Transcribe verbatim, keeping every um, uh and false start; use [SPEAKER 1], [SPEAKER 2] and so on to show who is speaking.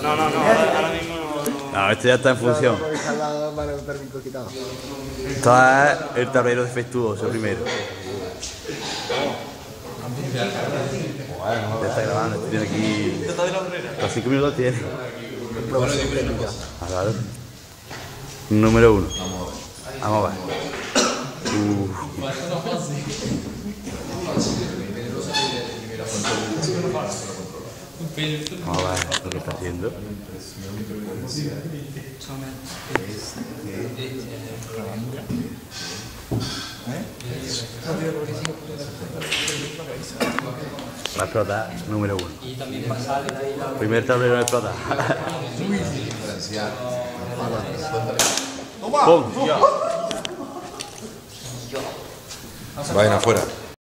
[SPEAKER 1] No, no, no, ahora, ahora mismo no.
[SPEAKER 2] No, esto ya está en función. Esto es el tablero defectuoso primero. Bueno, ya está grabando, esto tiene aquí. Los cinco minutos tiene. Ah, claro. Número uno. Vamos a ver. Uh. Vamos a ver lo que está haciendo. Va a explotar, número uno. Primer tablero de explotar. ¡Pum!
[SPEAKER 3] Vayan afuera.